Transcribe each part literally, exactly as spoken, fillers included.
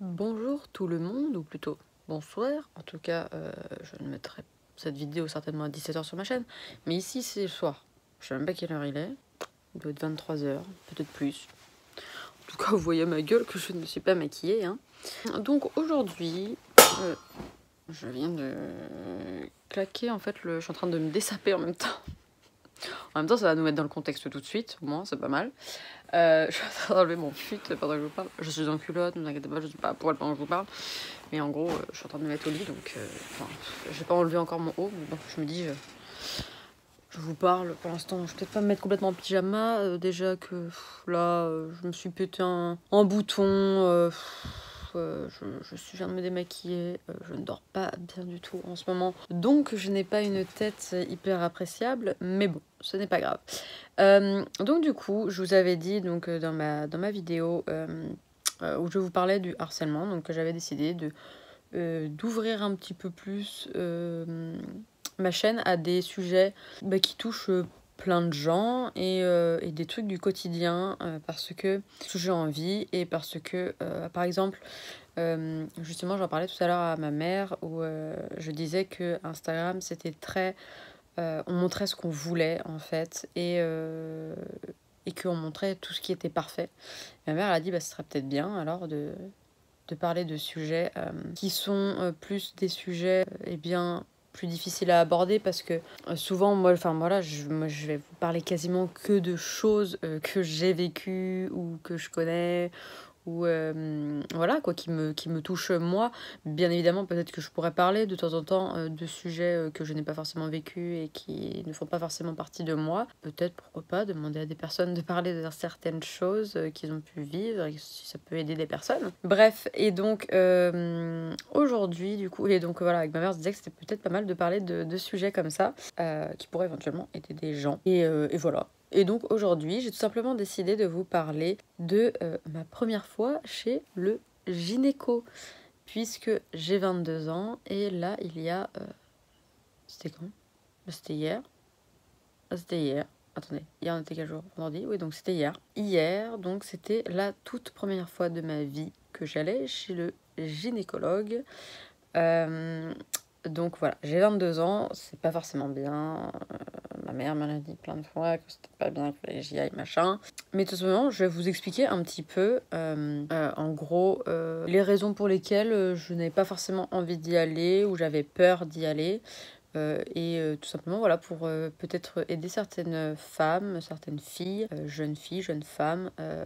Bonjour tout le monde, ou plutôt bonsoir. En tout cas, euh, je ne mettrai cette vidéo certainement à dix-sept heures sur ma chaîne. Mais ici, c'est le soir. Je sais même pas quelle heure il est. Il doit être vingt-trois heures, peut-être plus. En tout cas, vous voyez ma gueule que je ne me suis pas maquillée. Hein. Donc aujourd'hui, euh, je viens de claquer. En fait, le... je suis en train de me dessaper en même temps. En même temps, ça va nous mettre dans le contexte tout de suite. Au moins, c'est pas mal. Euh, je suis en train d'enlever mon fut pendant que je vous parle. Je suis en culotte, ne vous inquiétez pas, je suis pas à poil pendant que je vous parle. Mais en gros, euh, je suis en train de me mettre au lit, donc euh, enfin, j'ai pas enlevé encore mon haut, mais bon, je me dis, je, je vous parle. Pour l'instant, je vais peut-être pas me mettre complètement en pyjama, euh, déjà que pff, là, euh, je me suis pété un, un bouton. Euh, pff, euh, je, je suis, je viens de me démaquiller, euh, je ne dors pas bien du tout en ce moment, donc je n'ai pas une tête hyper appréciable, mais bon, ce n'est pas grave. Euh, donc du coup, je vous avais dit donc dans ma dans ma vidéo euh, euh, où je vous parlais du harcèlement, donc que j'avais décidé de euh, d'ouvrir un petit peu plus euh, ma chaîne à des sujets bah, qui touchent euh, plein de gens et, euh, et des trucs du quotidien euh, parce que j'ai envie et parce que euh, par exemple euh, justement j'en parlais tout à l'heure à ma mère où euh, je disais que Instagram c'était très euh, on montrait ce qu'on voulait en fait et, euh, et qu'on montrait tout ce qui était parfait. Ma mère elle a dit bah ce serait peut-être bien alors de, de parler de sujets euh, qui sont euh, plus des sujets euh, eh bien plus difficiles à aborder parce que euh, souvent moi enfin voilà je, moi, je vais vous parler quasiment que de choses euh, que j'ai vécues ou que je connais ou euh, voilà quoi qui me qui me touche moi. Bien évidemment peut-être que je pourrais parler de temps en temps euh, de sujets euh, que je n'ai pas forcément vécu et qui ne font pas forcément partie de moi. Peut-être pourquoi pas demander à des personnes de parler de certaines choses euh, qu'ils ont pu vivre et si ça peut aider des personnes. Bref, et donc euh, aujourd'hui du coup et donc voilà avec ma mère je disais que c'était peut-être pas mal de parler de, de sujets comme ça euh, qui pourraient éventuellement aider des gens et, euh, et voilà. Et donc aujourd'hui, j'ai tout simplement décidé de vous parler de euh, ma première fois chez le gynéco, puisque j'ai vingt-deux ans, et là, il y a... Euh, c'était quand? C'était hier. Ah, c'était hier. Attendez, hier on était quel jour? Vendredi? Oui, donc c'était hier. Hier, donc c'était la toute première fois de ma vie que j'allais chez le gynécologue. Euh, donc voilà, j'ai vingt-deux ans, c'est pas forcément bien. Euh, ma mère me l'a dit plein de fois que c'était pas bien que j'y aille, machin. Mais tout simplement, je vais vous expliquer un petit peu, euh, euh, en gros, euh, les raisons pour lesquelles je n'avais pas forcément envie d'y aller ou j'avais peur d'y aller. Euh, et euh, tout simplement, voilà, pour euh, peut-être aider certaines femmes, certaines filles, euh, jeunes filles, jeunes femmes. Euh,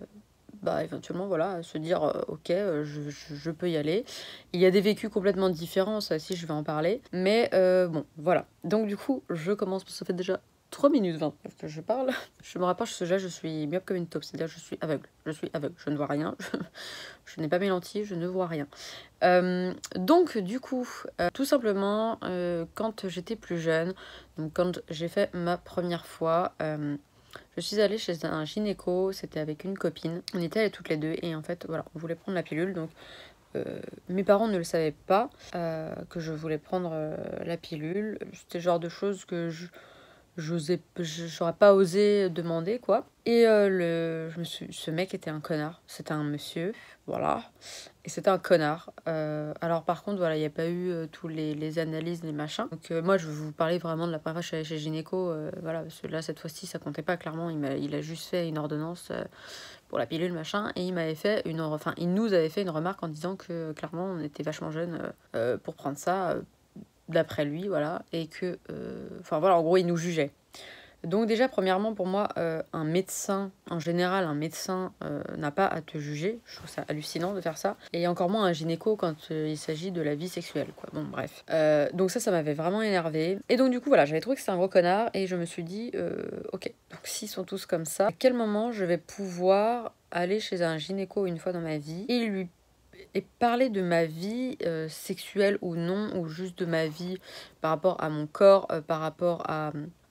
bah éventuellement voilà se dire euh, ok euh, je, je, je peux y aller. Il y a des vécus complètement différents, ça aussi je vais en parler, mais euh, bon voilà, donc du coup je commence parce que ça fait déjà trois minutes vingt que je parle. Je me rapproche ce là je suis myope comme une taupe, c'est à dire je suis aveugle, je suis aveugle, je ne vois rien. je, je n'ai pas mes lentilles, je ne vois rien. Euh, donc du coup euh, tout simplement euh, quand j'étais plus jeune, donc quand j'ai fait ma première fois, euh, je suis allée chez un gynéco, c'était avec une copine. On était allées toutes les deux et en fait, voilà, on voulait prendre la pilule. Donc, euh, mes parents ne le savaient pas euh, que je voulais prendre euh, la pilule. C'était le genre de choses que je j'osais, j'aurais pas osé demander quoi. Et euh, le, je me suis, ce mec était un connard. C'était un monsieur, voilà. Et c'était un connard. Euh, alors par contre, voilà, il n'y a pas eu euh, tous les, les analyses, les machins. Donc euh, moi, je vais vous parler vraiment de la première fois que je suis allée chez gynéco. Euh, voilà, parce que là, cette fois-ci, ça comptait pas clairement. Il, m'a, il a juste fait une ordonnance euh, pour la pilule, machin. Et il m'avait fait une... Enfin, il nous avait fait une remarque en disant que clairement, on était vachement jeunes euh, euh, pour prendre ça, euh, d'après lui, voilà. Et que... euh, Enfin voilà, en gros, il nous jugeait. Donc déjà, premièrement, pour moi, euh, un médecin, en général, un médecin euh, n'a pas à te juger. Je trouve ça hallucinant de faire ça. Et encore moins un gynéco quand euh, il s'agit de la vie sexuelle, quoi. Bon, bref. Euh, donc ça, ça m'avait vraiment énervé. Et donc du coup, voilà, j'avais trouvé que c'était un gros connard. Et je me suis dit, euh, ok, donc s'ils sont tous comme ça, à quel moment je vais pouvoir aller chez un gynéco une fois dans ma vie et lui et parler de ma vie euh, sexuelle ou non, ou juste de ma vie par rapport à mon corps, euh, par rapport à...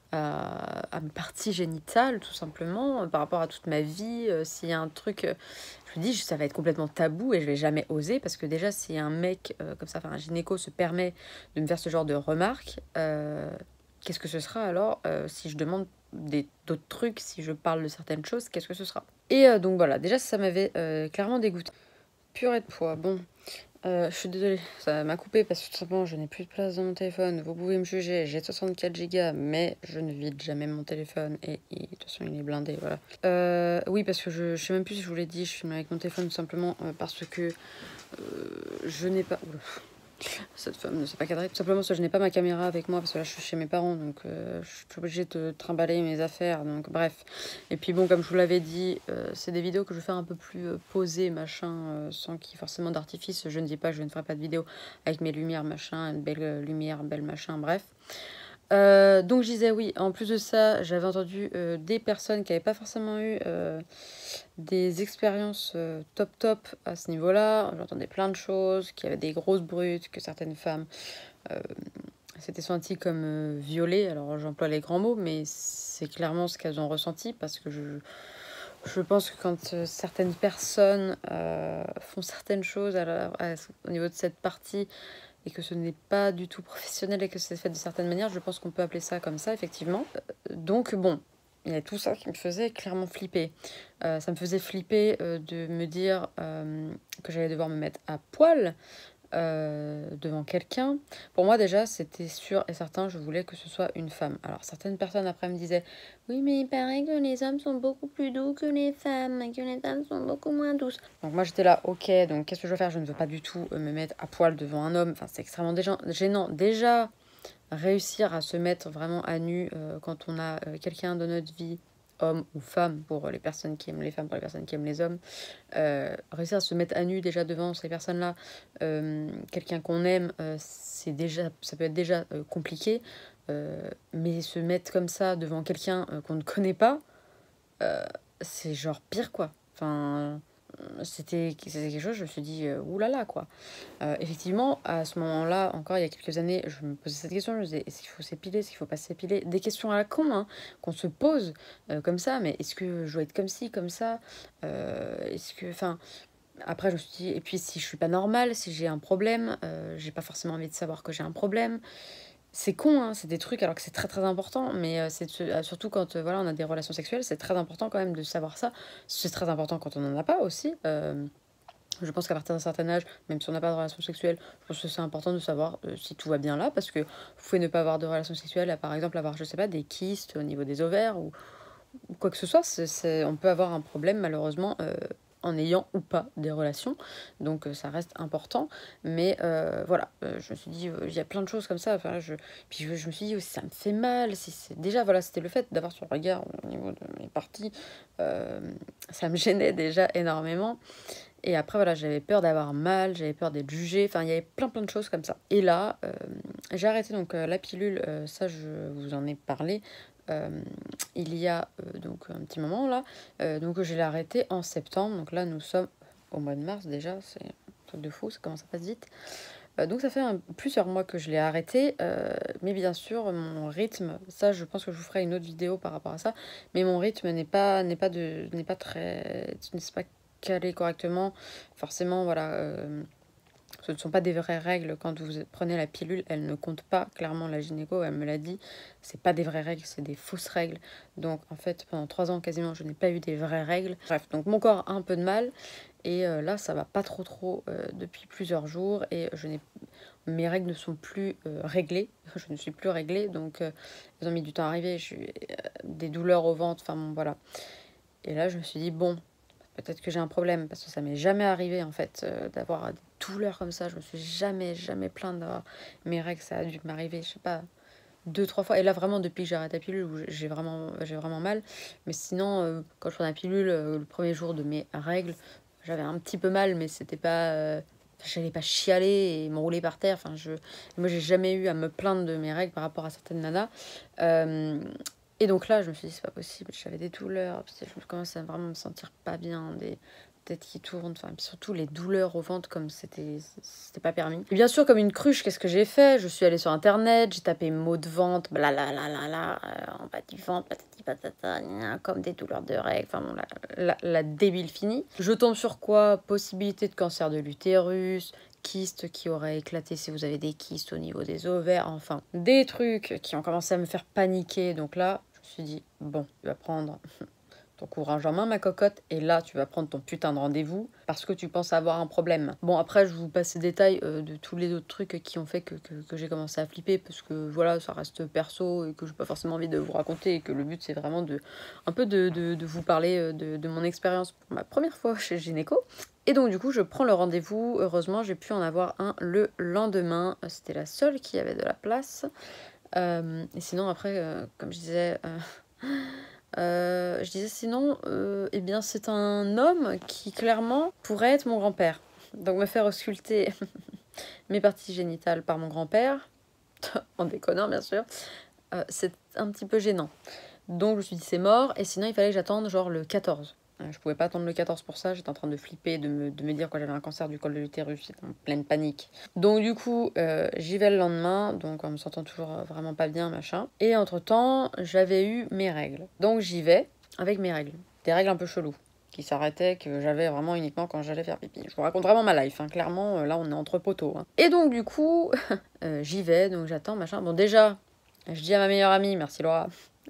À, à mes parties génitales tout simplement, euh, par rapport à toute ma vie, euh, s'il y a un truc, euh, je me dis ça va être complètement tabou et je vais jamais oser parce que déjà si un mec euh, comme ça, enfin un gynéco se permet de me faire ce genre de remarques, euh, qu'est-ce que ce sera alors euh, si je demande des, d'autres trucs, si je parle de certaines choses, qu'est-ce que ce sera? Et euh, donc voilà, déjà ça m'avait euh, clairement dégoûté. Purée de poids, bon. Euh, je suis désolée, ça m'a coupé parce que tout simplement je n'ai plus de place dans mon téléphone. Vous pouvez me juger, j'ai soixante-quatre gigas, mais je ne vide jamais mon téléphone et, et de toute façon il est blindé, voilà. Euh, oui, parce que je, je sais même plus si je vous l'ai dit, je filme avec mon téléphone tout simplement euh, parce que euh, je n'ai pas. Oula. Cette femme ne sait pas cadrer. Tout simplement parce que je n'ai pas ma caméra avec moi, parce que là je suis chez mes parents, donc euh, je suis obligée de trimballer mes affaires, donc bref. Et puis bon, comme je vous l'avais dit, euh, c'est des vidéos que je vais faire un peu plus euh, posées, machin, euh, sans qu'il y ait forcément d'artifice. Je ne dis pas que je ne ferai pas de vidéo avec mes lumières, machin, une belle lumière, belle machin, bref. Euh, donc je disais oui, en plus de ça, j'avais entendu euh, des personnes qui n'avaient pas forcément eu euh, des expériences euh, top top à ce niveau-là. J'entendais plein de choses, qu'il y avait des grosses brutes, que certaines femmes euh, s'étaient senties comme euh, violées. Alors j'emploie les grands mots, mais c'est clairement ce qu'elles ont ressenti parce que je, je pense que quand euh, certaines personnes euh, font certaines choses à la, à, au niveau de cette partie, et que ce n'est pas du tout professionnel et que c'est fait de certaines manières, je pense qu'on peut appeler ça comme ça, effectivement. Donc bon, il y a tout ça qui me faisait clairement flipper. Euh, ça me faisait flipper euh, de me dire euh, que j'allais devoir me mettre à poil euh, devant quelqu'un. Pour moi déjà, c'était sûr et certain, je voulais que ce soit une femme. Alors certaines personnes après me disaient « Oui, mais il paraît que les hommes sont beaucoup plus doux que les femmes, et que les femmes sont beaucoup moins douces. » Donc moi j'étais là, ok, donc qu'est-ce que je veux faire? Je ne veux pas du tout me mettre à poil devant un homme. Enfin, c'est extrêmement gênant. Déjà, réussir à se mettre vraiment à nu euh, quand on a euh, quelqu'un dans notre vie, homme ou femme, pour les personnes qui aiment les femmes, pour les personnes qui aiment les hommes, euh, réussir à se mettre à nu déjà devant ces personnes-là, euh, quelqu'un qu'on aime, euh, c'est déjà, ça peut être déjà euh, compliqué, euh, mais se mettre comme ça devant quelqu'un euh, qu'on ne connaît pas, euh, c'est genre pire quoi. Enfin, c'était quelque chose, je me suis dit, euh, oulala quoi. Euh, effectivement, à ce moment-là, encore il y a quelques années, je me posais cette question, je me disais, est-ce qu'il faut s'épiler, est-ce qu'il faut pas s'épiler? Des questions à la con, hein, qu'on se pose euh, comme ça, mais est-ce que je dois être comme ci, comme ça? euh, Est-ce que, enfin, après je me suis dit, et puis si je suis pas normale, si j'ai un problème, euh, j'ai pas forcément envie de savoir que j'ai un problème. C'est con, hein, c'est des trucs alors que c'est très très important, mais euh, c'est euh, surtout quand euh, voilà, on a des relations sexuelles, c'est très important quand même de savoir ça. C'est très important quand on n'en a pas aussi. Euh, je pense qu'à partir d'un certain âge, même si on n'a pas de relation sexuelle, je pense que c'est important de savoir euh, si tout va bien là, parce que vous pouvez ne pas avoir de relation sexuelle, à, par exemple avoir, je sais pas, des kystes au niveau des ovaires ou, ou quoi que ce soit. C'est, c'est, on peut avoir un problème malheureusement euh, en ayant ou pas des relations, donc euh, ça reste important. Mais euh, voilà, euh, je me suis dit, il euh, y a plein de choses comme ça. Enfin, je, puis je, je me suis dit, aussi, ça me fait mal. Si c'est, déjà, voilà, c'était le fait d'avoir ce regard au niveau de mes parties, euh, ça me gênait déjà énormément. Et après, voilà, j'avais peur d'avoir mal, j'avais peur d'être jugée. Enfin, il y avait plein, plein de choses comme ça. Et là, euh, j'ai arrêté donc euh, la pilule. Euh, ça, je vous en ai parlé. Euh, il y a euh, donc un petit moment là. Euh, donc, je l'ai arrêté en septembre. Donc là, nous sommes au mois de mars déjà. C'est un truc de fou, ça commence à passer vite. Euh, donc, ça fait un, plusieurs mois que je l'ai arrêté. Euh, mais bien sûr, mon rythme, ça, je pense que je vous ferai une autre vidéo par rapport à ça. Mais mon rythme n'est pas, n'est pas, de, n'est pas très. N'est pas calé correctement. Forcément, voilà, euh, ce ne sont pas des vraies règles. Quand vous prenez la pilule, elle ne compte pas. Clairement, la gynéco, elle me l'a dit, c'est pas des vraies règles, c'est des fausses règles. Donc, en fait, pendant trois ans, quasiment, je n'ai pas eu des vraies règles. Bref, donc mon corps a un peu de mal. Et euh, là, ça va pas trop trop euh, depuis plusieurs jours. Et je n'ai mes règles ne sont plus euh, réglées. Je ne suis plus réglée. Donc, euh, elles ont mis du temps à arriver. J'ai eu euh, des douleurs au ventre. Enfin, bon, voilà. Et là, je me suis dit, bon, peut-être que j'ai un problème, parce que ça m'est jamais arrivé, en fait, euh, d'avoir des douleurs comme ça. Je me suis jamais, jamais plainte d'avoir mes règles. Ça a dû m'arriver, je sais pas, deux, trois fois. Et là, vraiment, depuis que j'ai arrêté la pilule, où j'ai vraiment, j'ai vraiment mal. Mais sinon, euh, quand je prenais la pilule, euh, le premier jour de mes règles, j'avais un petit peu mal, mais c'était pas... Euh, j'allais pas chialer et m'enrouler par terre. Enfin, je... Moi, j'ai jamais eu à me plaindre de mes règles par rapport à certaines nanas. Euh, Et donc là, je me suis dit, c'est pas possible, j'avais des douleurs, je commençais à vraiment me sentir pas bien, des têtes qui tournent, enfin, et puis surtout les douleurs au ventre, comme c'était c'était pas permis. Et bien sûr, comme une cruche, qu'est-ce que j'ai fait? Je suis allée sur internet, j'ai tapé maux de ventre, blablabla, euh, en bas du ventre, patati patata, comme des douleurs de règles, enfin bon, la, la, la débile finie. Je tombe sur quoi? Possibilité de cancer de l'utérus, kystes qui auraient éclaté si vous avez des kystes au niveau des ovaires, enfin, des trucs qui ont commencé à me faire paniquer. Donc là, je me suis dit, bon, il va prendre ton courage en main, ma cocotte, et là, tu vas prendre ton putain de rendez-vous parce que tu penses avoir un problème. Bon, après, je vous passe les détails euh, de tous les autres trucs qui ont fait que, que, que j'ai commencé à flipper parce que voilà, ça reste perso et que j'ai pas forcément envie de vous raconter et que le but, c'est vraiment de un peu de, de, de vous parler de, de mon expérience pour ma première fois chez Gynéco. Et donc, du coup, je prends le rendez-vous. Heureusement, j'ai pu en avoir un le lendemain. C'était la seule qui avait de la place. Euh, et sinon, après, euh, comme je disais... Euh, Euh, je disais sinon, euh, eh bien c'est un homme qui clairement pourrait être mon grand-père. Donc me faire ausculter mes parties génitales par mon grand-père, en déconnant bien sûr, euh, c'est un petit peu gênant. Donc je me suis dit c'est mort, et sinon il fallait que j'attende genre le quatorze. Euh, je pouvais pas attendre le quatorze pour ça, j'étais en train de flipper, de me, de me dire que j'avais un cancer du col de l'utérus, j'étais en pleine panique. Donc du coup, euh, j'y vais le lendemain, donc en me sentant toujours vraiment pas bien, machin. Et entre-temps, j'avais eu mes règles. Donc j'y vais avec mes règles. Des règles un peu cheloues, qui s'arrêtaient, que j'avais vraiment uniquement quand j'allais faire pipi. Je vous raconte vraiment ma life, hein. Clairement, euh, là on est entre poteaux. Hein. Et donc du coup, euh, j'y vais, donc j'attends, machin. Bon déjà, je dis à ma meilleure amie, merci Laura,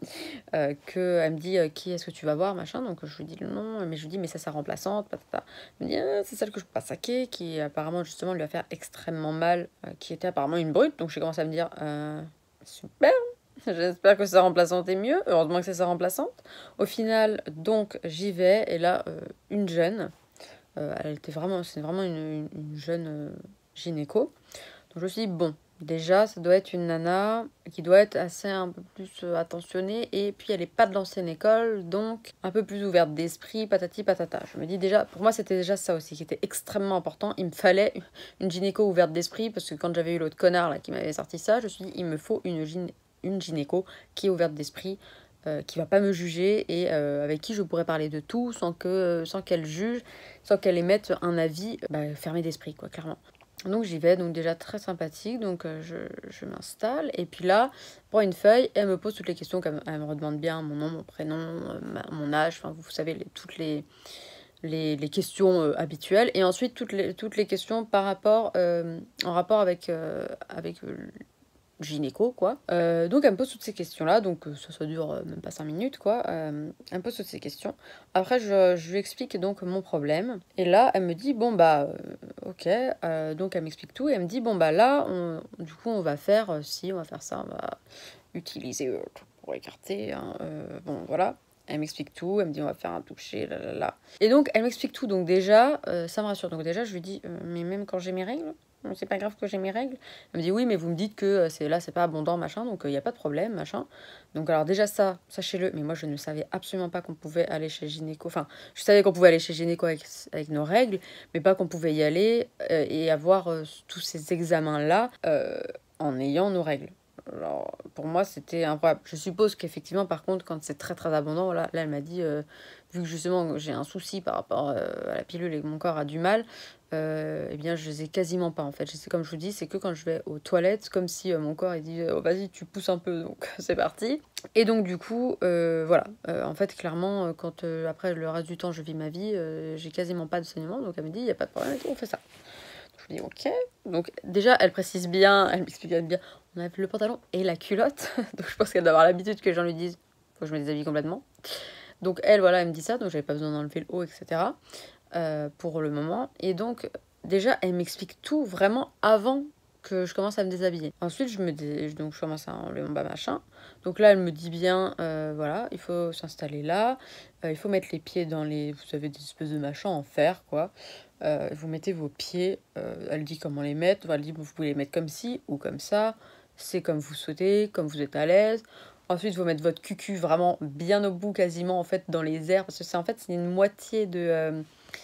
Euh, qu'elle me dit euh, qui est-ce que tu vas voir, machin. Donc je lui dis le nom, mais je lui dis mais c'est sa remplaçante, patata. Elle me dit ah, c'est celle que je peux pas saquer, qui apparemment justement lui va faire extrêmement mal, euh, qui était apparemment une brute. Donc j'ai commencé à me dire euh, super, j'espère que sa remplaçante est mieux. Heureusement que c'est sa remplaçante. Au final, donc j'y vais et là euh, une jeune, euh, elle était vraiment, c'est vraiment une, une, une jeune euh, gynéco. Donc je me suis dit bon. Déjà, ça doit être une nana qui doit être assez un peu plus euh, attentionnée et puis elle est pas de l'ancienne école, donc un peu plus ouverte d'esprit, patati patata. Je me dis déjà, pour moi c'était déjà ça aussi qui était extrêmement important. Il me fallait une gynéco ouverte d'esprit parce que quand j'avais eu l'autre connard là qui m'avait sorti ça, je me suis dit il me faut une, gyné une gynéco qui est ouverte d'esprit, euh, qui va pas me juger et euh, avec qui je pourrais parler de tout sans que sans qu'elle juge, sans qu'elle émette un avis bah, fermé d'esprit quoi, clairement. Donc j'y vais, donc déjà très sympathique, donc euh, je, je m'installe, et puis là, prend une feuille, et elle me pose toutes les questions, comme elle me redemande bien mon nom, mon prénom, euh, ma, mon âge, enfin vous savez, les, toutes les, les, les questions euh, habituelles, et ensuite toutes les, toutes les questions par rapport, euh, en rapport avec, euh, avec euh, gynéco, quoi. Euh, donc, elle me pose toutes ces questions-là, donc ça, ça dure euh, même pas cinq minutes, quoi. Euh, elle me pose toutes ces questions. Après, je, je lui explique donc mon problème. Et là, elle me dit, bon, bah, euh, ok. Euh, donc, elle m'explique tout. Et elle me dit, bon, bah, là, on, du coup, on va faire euh, ci, on va faire ça, on va utiliser euh, pour écarter. Hein, euh, bon, voilà. Elle m'explique tout, elle me dit on va faire un toucher, là là là. Et donc elle m'explique tout, donc déjà, euh, ça me rassure. Donc déjà, je lui dis, euh, mais même quand j'ai mes règles, c'est pas grave que j'ai mes règles. Elle me dit oui, mais vous me dites que c'est là, c'est pas abondant, machin, donc il n'y a pas de problème, machin. Donc alors déjà ça, sachez-le, mais moi je ne savais absolument pas qu'on pouvait aller chez gynéco. Enfin, je savais qu'on pouvait aller chez gynéco avec, avec nos règles, mais pas qu'on pouvait y aller euh, et avoir euh, tous ces examens-là euh, en ayant nos règles. Alors, pour moi, c'était incroyable. Je suppose qu'effectivement, par contre, quand c'est très très abondant, là, là elle m'a dit, euh, vu que justement j'ai un souci par rapport euh, à la pilule et que mon corps a du mal, euh, eh bien, je les ai quasiment pas en fait. Je sais, comme je vous dis, c'est que quand je vais aux toilettes, comme si euh, mon corps il dit, oh, vas-y, tu pousses un peu, donc c'est parti. Et donc, du coup, euh, voilà. Euh, en fait, clairement, quand euh, après le reste du temps je vis ma vie, euh, j'ai quasiment pas de saignement, donc elle me dit, il n'y a pas de problème et tout, on fait ça. Je lui dis ok. Donc déjà, elle précise bien, elle m'explique bien, on a le pantalon et la culotte. Donc je pense qu'elle doit avoir l'habitude que les gens lui disent, faut que je me déshabille complètement. Donc elle, voilà, elle me dit ça, donc j'avais pas besoin d'enlever le haut, et cetera. Euh, pour le moment. Et donc déjà, elle m'explique tout vraiment avant que je commence à me déshabiller. Ensuite, je me dé... donc je commence à enlever mon bas machin. Donc là, elle me dit bien, euh, voilà, il faut s'installer là, euh, il faut mettre les pieds dans les, vous savez, des espèces de machins en fer, quoi. Euh, vous mettez vos pieds, euh, elle dit comment les mettre, elle dit vous pouvez les mettre comme ci ou comme ça, c'est comme vous souhaitez, comme vous êtes à l'aise. Ensuite, vous mettez votre cucu vraiment bien au bout, quasiment en fait dans les airs, parce que c'est en fait c'est une moitié de, euh,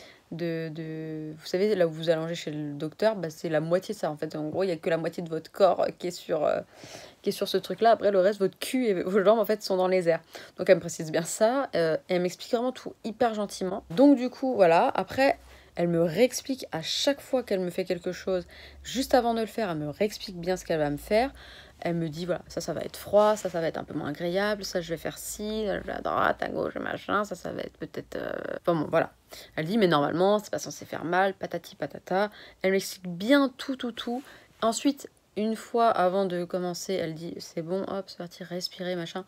de, de, vous savez là où vous allongez chez le docteur, bah, c'est la moitié ça en fait. En gros, il y a que la moitié de votre corps qui est sur, euh, qui est sur ce truc-là. Après, le reste, votre cul et vos jambes en fait sont dans les airs. Donc, elle me précise bien ça, euh, et elle m'explique vraiment tout hyper gentiment. Donc, du coup, voilà. Après. Elle me réexplique à chaque fois qu'elle me fait quelque chose, juste avant de le faire, elle me réexplique bien ce qu'elle va me faire. Elle me dit, voilà, ça, ça va être froid, ça, ça va être un peu moins agréable, ça, je vais faire ci, à droite, à gauche, machin, ça, ça va être peut-être... Euh... Enfin bon, voilà. Elle dit, mais normalement, c'est pas censé faire mal, patati patata. Elle m'explique bien tout, tout, tout. Ensuite, une fois avant de commencer, elle dit, c'est bon, hop, c'est parti, respirer, machin.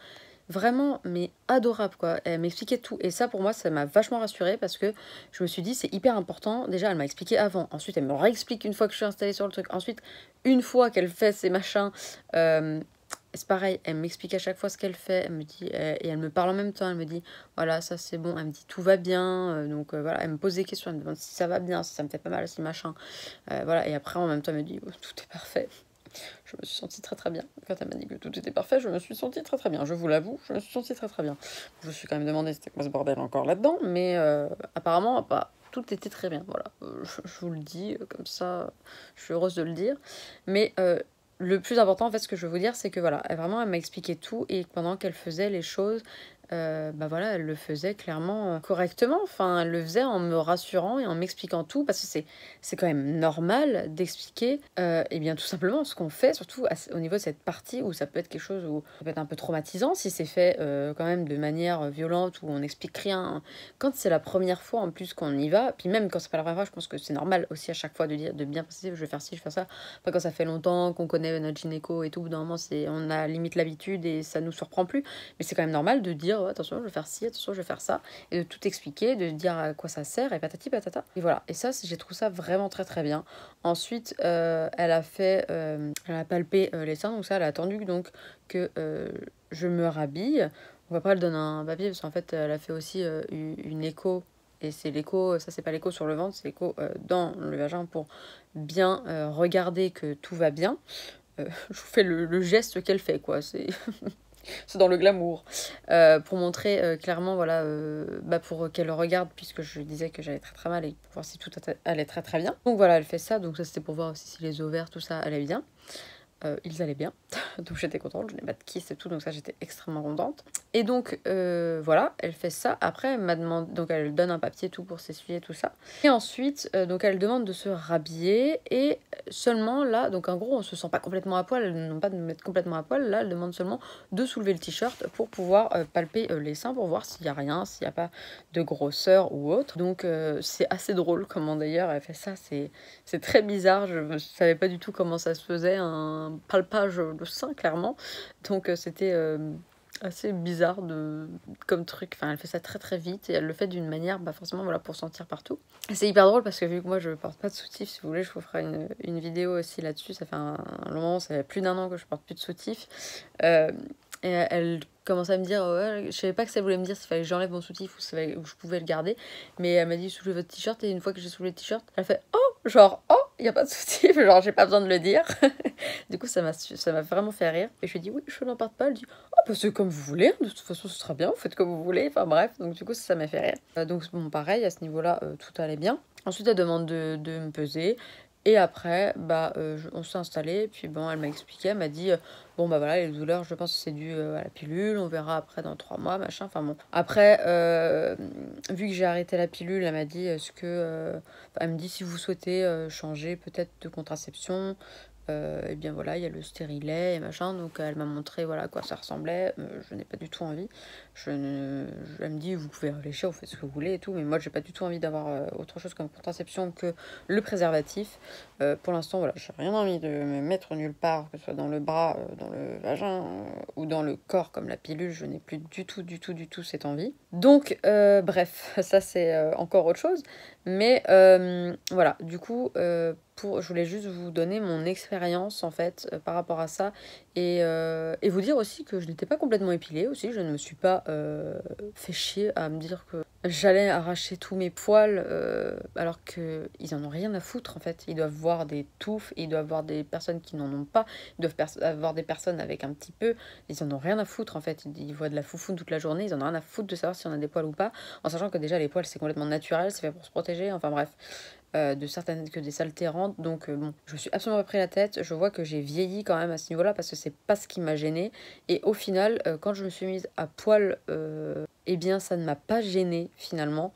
vraiment, mais adorable, quoi. Elle m'expliquait tout. Et ça, pour moi, ça m'a vachement rassurée parce que je me suis dit, c'est hyper important. Déjà, elle m'a expliqué avant. Ensuite, elle me réexplique une fois que je suis installée sur le truc. Ensuite, une fois qu'elle fait ses machins, euh, c'est pareil, elle m'explique à chaque fois ce qu'elle fait. Elle me dit, euh, et elle me parle en même temps. Elle me dit, voilà, ça c'est bon. Elle me dit, tout va bien. Euh, donc euh, voilà, elle me pose des questions. Elle me demande si ça va bien, si ça me fait pas mal, si machin. Euh, voilà, et après, en même temps, elle me dit, oh, tout est parfait. Je me suis sentie très très bien. Quand elle m'a dit que tout était parfait, je me suis sentie très très bien. Je vous l'avoue, je me suis sentie très très bien. Je me suis quand même demandé c'était quoi ce bordel encore là-dedans, mais euh, apparemment, bah, tout était très bien. Voilà, euh, je, je, vous le dis euh, comme ça, je suis heureuse de le dire. Mais euh, le plus important, en fait, ce que je veux vous dire, c'est que voilà, elle, vraiment, elle m'a expliqué tout et pendant qu'elle faisait les choses, euh, bah voilà, elle le faisait clairement euh, correctement. Enfin, elle le faisait en me rassurant et en m'expliquant tout, parce que c'est c'est quand même normal d'expliquer, euh, et bien tout simplement ce qu'on fait, surtout à, au niveau de cette partie où ça peut être quelque chose où ça peut être un peu traumatisant si c'est fait euh, quand même de manière violente où on n'explique rien. Quand c'est la première fois en plus qu'on y va, puis même quand c'est pas la première fois, je pense que c'est normal aussi à chaque fois de dire, de bien passer, je vais faire ci, je vais faire ça. Pas quand ça fait longtemps qu'on connaît notre gynéco et tout, au bout d'un moment, c'est, on a limite l'habitude et ça nous surprend plus. Mais c'est quand même normal de dire, oh, attention, je vais faire ci, attention, je vais faire ça, et de tout expliquer, de dire à quoi ça sert, et patati patata. Et voilà, et ça, j'ai trouvé ça vraiment très très bien. Ensuite, euh, elle a fait, euh, elle a palpé euh, les seins, donc ça, elle a attendu donc que euh, je me rhabille. Donc après, elle donne un papier, parce qu'en fait, elle a fait aussi euh, une écho. Et c'est l'écho, ça c'est pas l'écho sur le ventre, c'est l'écho euh, dans le vagin pour bien euh, regarder que tout va bien. Euh, je vous fais le, le geste qu'elle fait, quoi. C'est c'est dans le glamour. Euh, pour montrer euh, clairement, voilà, euh, bah pour qu'elle regarde, puisque je lui disais que j'allais très très mal et pour voir si tout allait très très bien. Donc voilà, elle fait ça. Donc ça, c'était pour voir aussi si les ovaires, tout ça allait bien. Euh, ils allaient bien, donc j'étais contente, je n'ai pas de kiss et tout, donc ça j'étais extrêmement contente. Et donc euh, voilà, elle fait ça. Après, elle m'a demandé, donc elle donne un papier tout pour s'essuyer tout ça. Et ensuite, euh, donc elle demande de se rhabiller et seulement là, donc en gros on se sent pas complètement à poil, elle ne demande pas de me mettre complètement à poil. Là, elle demande seulement de soulever le t-shirt pour pouvoir euh, palper euh, les seins pour voir s'il y a rien, s'il n'y a pas de grosseur ou autre. Donc euh, c'est assez drôle comment d'ailleurs elle fait ça. C'est c'est très bizarre. Je ne savais pas du tout comment ça se faisait un palpage de sein clairement, donc euh, c'était euh, assez bizarre de comme truc. Enfin, elle fait ça très très vite et elle le fait d'une manière bah forcément voilà pour sentir partout. C'est hyper drôle parce que vu que moi je porte pas de soutif, si vous voulez je vous ferai une, une vidéo aussi là-dessus. Ça fait un, un long moment, ça fait plus d'un an que je porte plus de soutif. Euh, et elle commence à me dire, ouais, je savais pas que ça voulait me dire s'il fallait que j'enlève mon soutif ou, fallait, ou je pouvais le garder, mais elle m'a dit soulevez votre t-shirt, et une fois que j'ai soulevé le t-shirt, elle fait oh, genre oh, il y a pas de soutif, genre j'ai pas besoin de le dire. Du coup ça m'a ça m'a vraiment fait rire et je lui ai dit oui, je n'en parte pas. Elle dit oh bah c'est comme vous voulez, de toute façon ce sera bien, vous faites comme vous voulez, enfin bref. Donc du coup ça m'a fait rire. Euh, donc bon, pareil à ce niveau-là, euh, tout allait bien. Ensuite elle demande de, de me peser. Et après, bah, euh, on s'est installé, puis bon, elle m'a expliqué, elle m'a dit, euh, bon, bah voilà, les douleurs, je pense que c'est dû euh, à la pilule, on verra après dans trois mois, machin, enfin bon. Après, euh, vu que j'ai arrêté la pilule, elle m'a dit, est-ce que, euh, elle me dit, si vous souhaitez euh, changer peut-être de contraception, euh, et bien voilà, il y a le stérilet et machin, donc elle m'a montré voilà à quoi ça ressemblait. Euh, je n'ai pas du tout envie. Je ne... je... Elle me dit vous pouvez réfléchir, vous faites ce que vous voulez et tout, mais moi j'ai pas du tout envie d'avoir euh, autre chose comme contraception que le préservatif. Euh, pour l'instant voilà, j'ai rien envie de me mettre nulle part, que ce soit dans le bras, euh, dans le vagin euh, ou dans le corps comme la pilule. Je n'ai plus du tout, du tout, du tout cette envie. Donc euh, bref, ça c'est euh, encore autre chose. Mais euh, voilà, du coup. Euh, Pour, je voulais juste vous donner mon expérience en fait euh, par rapport à ça et, euh, et vous dire aussi que je n'étais pas complètement épilée aussi, je ne me suis pas euh, fait chier à me dire que j'allais arracher tous mes poils euh, alors qu'ils en ont rien à foutre en fait. Ils doivent voir des touffes, ils doivent voir des personnes qui n'en ont pas, ils doivent avoir des personnes avec un petit peu, ils en ont rien à foutre en fait. Ils, ils voient de la foufoune toute la journée, ils en ont rien à foutre de savoir si on a des poils ou pas, en sachant que déjà les poils c'est complètement naturel, c'est fait pour se protéger, enfin bref. Euh, de certaines que des saletés rentrent, donc euh, bon, je me suis absolument pas pris la tête. Je vois que j'ai vieilli quand même à ce niveau-là parce que c'est pas ce qui m'a gênée. Et au final, euh, quand je me suis mise à poil, euh, eh bien ça ne m'a pas gênée finalement.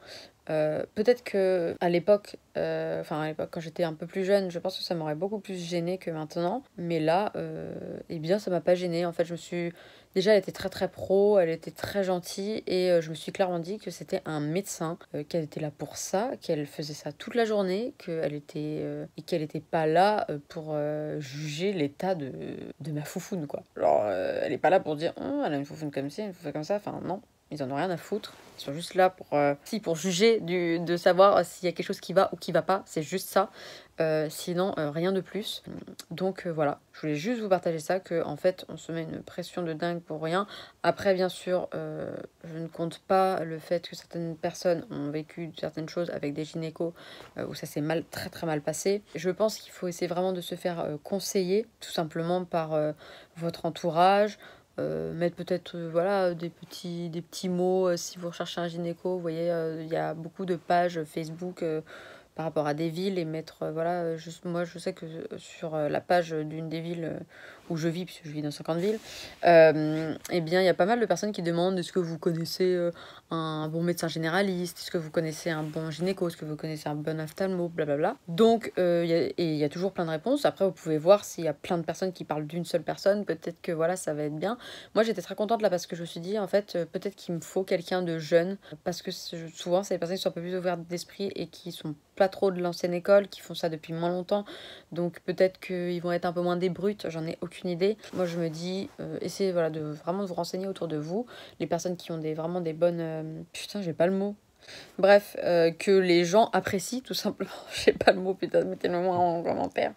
Euh, peut-être que à l'époque, euh, enfin à l'époque quand j'étais un peu plus jeune, je pense que ça m'aurait beaucoup plus gênée que maintenant. Mais là, euh, eh bien ça m'a pas gênée. En fait, je me suis déjà, elle était très très pro, elle était très gentille et euh, je me suis clairement dit que c'était un médecin, euh, qu'elle était là pour ça, qu'elle faisait ça toute la journée, qu'elle était euh, et qu'elle était pas là euh, pour euh, juger l'état de, de ma foufoune quoi. Genre, euh, elle est pas là pour dire oh, elle a une foufoune comme ci, une foufoune comme ça. Enfin non. Ils en ont rien à foutre. Ils sont juste là pour, euh, si, pour juger, du, de savoir euh, s'il y a quelque chose qui va ou qui va pas. C'est juste ça. Euh, sinon, euh, rien de plus. Donc euh, voilà, je voulais juste vous partager ça, que en fait, on se met une pression de dingue pour rien. Après, bien sûr, euh, je ne compte pas le fait que certaines personnes ont vécu certaines choses avec des gynécos euh, où ça s'est mal, très très mal passé. Je pense qu'il faut essayer vraiment de se faire euh, conseiller, tout simplement par euh, votre entourage. Euh, mettre peut-être euh, voilà des petits des petits mots euh, si vous recherchez un gynéco. Vous voyez, euh, il y a beaucoup de pages Facebook euh, par rapport à des villes, et mettre euh, voilà euh, juste moi je sais que euh, sur euh, la page d'une des villes euh, où je vis, puisque je vis dans cinquante villes, euh, eh bien il y a pas mal de personnes qui demandent est-ce que vous connaissez euh, un bon médecin généraliste, est-ce que vous connaissez un bon gynéco, est-ce que vous connaissez un bon ophtalmo, blablabla. Donc euh, y a, et il y a toujours plein de réponses. Après vous pouvez voir s'il y a plein de personnes qui parlent d'une seule personne, peut-être que voilà ça va être bien. Moi j'étais très contente là parce que je me suis dit en fait euh, peut-être qu'il me faut quelqu'un de jeune, parce que souvent c'est des personnes qui sont un peu plus ouvertes d'esprit et qui sont pas trop de l'ancienne école, qui font ça depuis moins longtemps, donc peut-être qu'ils vont être un peu moins des brutes, j'en ai aucune idée. Moi je me dis euh, essayez voilà de vraiment de vous renseigner autour de vous, les personnes qui ont des vraiment des bonnes euh... putain j'ai pas le mot. Bref, euh, que les gens apprécient tout simplement. J'ai pas le mot, putain, mettez-le moi en commentaire.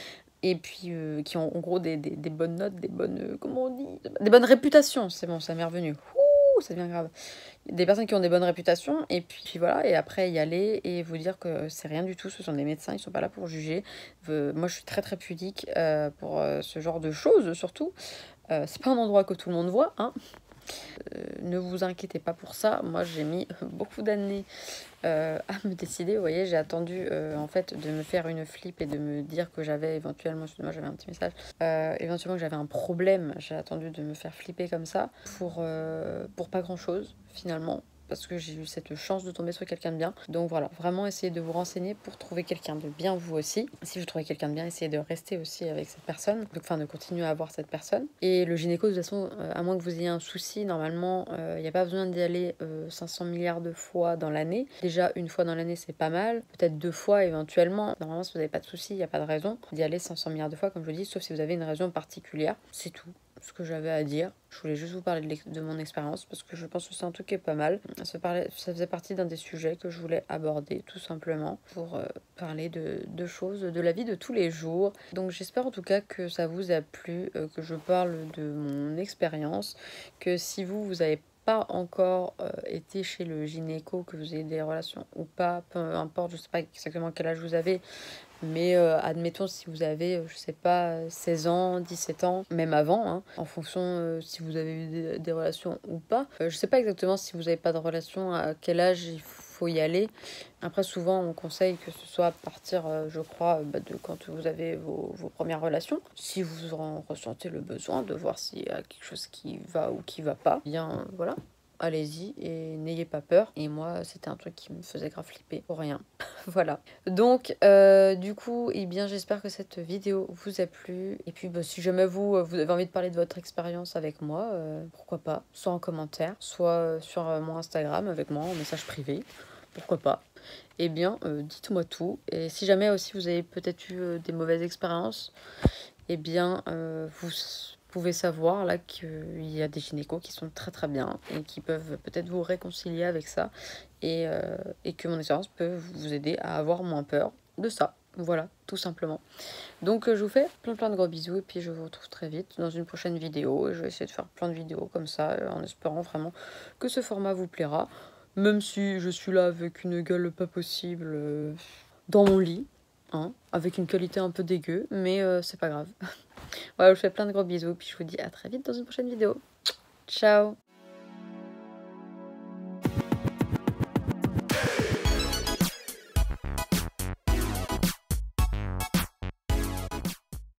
Et puis euh, qui ont en gros des, des, des bonnes notes, des bonnes. Euh, comment on dit Des bonnes réputations, c'est bon, ça m'est revenu. Ouh, ça devient grave. Des personnes qui ont des bonnes réputations, et puis, puis voilà, et après y aller et vous dire que c'est rien du tout, ce sont des médecins, ils sont pas là pour juger. Euh, moi je suis très très pudique euh, pour euh, ce genre de choses surtout. Euh, c'est pas un endroit que tout le monde voit, hein. Euh, ne vous inquiétez pas pour ça. Moi, j'ai mis beaucoup d'années euh, à me décider. Vous voyez, j'ai attendu euh, en fait de me faire une flip et de me dire que j'avais éventuellement, excusez-moi, j'avais un petit message, euh, éventuellement que j'avais un problème. J'ai attendu de me faire flipper comme ça pour, euh, pour pas grand-chose finalement, parce que j'ai eu cette chance de tomber sur quelqu'un de bien. Donc voilà, vraiment essayez de vous renseigner pour trouver quelqu'un de bien vous aussi. Si vous trouvez quelqu'un de bien, essayez de rester aussi avec cette personne, donc, enfin de continuer à avoir cette personne. Et le gynéco, de toute façon, euh, à moins que vous ayez un souci, normalement, il euh, n'y a pas besoin d'y aller euh, cinq cents milliards de fois dans l'année. Déjà, une fois dans l'année, c'est pas mal. Peut-être deux fois éventuellement. Normalement, si vous n'avez pas de souci, il n'y a pas de raison d'y aller cinq cents milliards de fois, comme je vous dis, sauf si vous avez une raison particulière. C'est tout ce que j'avais à dire. Je voulais juste vous parler de, de mon expérience parce que je pense que c'est un truc qui est pas mal. Ça, parlait, ça faisait partie d'un des sujets que je voulais aborder tout simplement pour euh, parler de, de choses de la vie de tous les jours. Donc j'espère en tout cas que ça vous a plu, euh, que je parle de mon expérience, que si vous, vous avez pas encore euh, été chez le gynéco, que vous ayez des relations ou pas, peu importe, je sais pas exactement quel âge vous avez, mais euh, admettons si vous avez, je sais pas, seize ans, dix-sept ans, même avant, hein, en fonction euh, si vous avez eu des, des relations ou pas. Euh, je sais pas exactement si vous n'avez pas de relation, à quel âge il faut y aller. Après, souvent, on conseille que ce soit à partir, euh, je crois, bah, de quand vous avez vos, vos premières relations. Si vous en ressentez le besoin de voir s'il y a quelque chose qui va ou qui va pas, bien voilà. Allez-y et n'ayez pas peur. Et moi, c'était un truc qui me faisait grave flipper pour rien. Voilà. Donc, euh, du coup, eh bien, j'espère que cette vidéo vous a plu. Et puis, bah, si jamais vous, vous avez envie de parler de votre expérience avec moi, euh, pourquoi pas. Soit en commentaire, soit sur euh, mon Instagram avec moi en message privé. Pourquoi pas. Eh bien, euh, dites-moi tout. Et si jamais aussi vous avez peut-être eu euh, des mauvaises expériences, eh bien, euh, vous pouvez savoir là qu'il y a des gynécos qui sont très très bien et qui peuvent peut-être vous réconcilier avec ça, et, euh, et que mon expérience peut vous aider à avoir moins peur de ça. Voilà, tout simplement. Donc euh, je vous fais plein plein de gros bisous et puis je vous retrouve très vite dans une prochaine vidéo. Et je vais essayer de faire plein de vidéos comme ça euh, en espérant vraiment que ce format vous plaira. Même si je suis là avec une gueule pas possible euh, dans mon lit, hein, avec une qualité un peu dégueu, mais euh, c'est pas grave. Voilà, je vous fais plein de gros bisous, puis je vous dis à très vite dans une prochaine vidéo. Ciao!